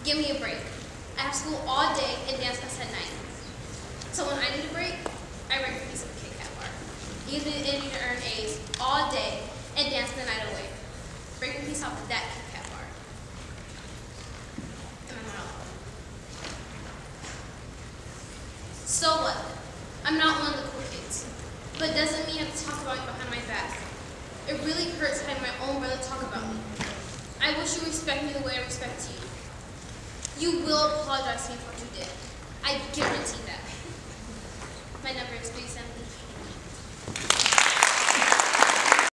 Give me a break. I have school all day and dance class at night. So when I need a break, I break a piece of a Kit Kat bar. Even if I need to earn A's all day and dance the night away. Break a piece off of that Kit Kat bar. Am I not allowed? So what? I'm not one of the cool kids. But it doesn't mean I have to talk about me behind my back. It really hurts having my own brother talk about me. I wish you respect me the way I respect you. You will apologize to me for what you did. I guarantee that. My number is 379.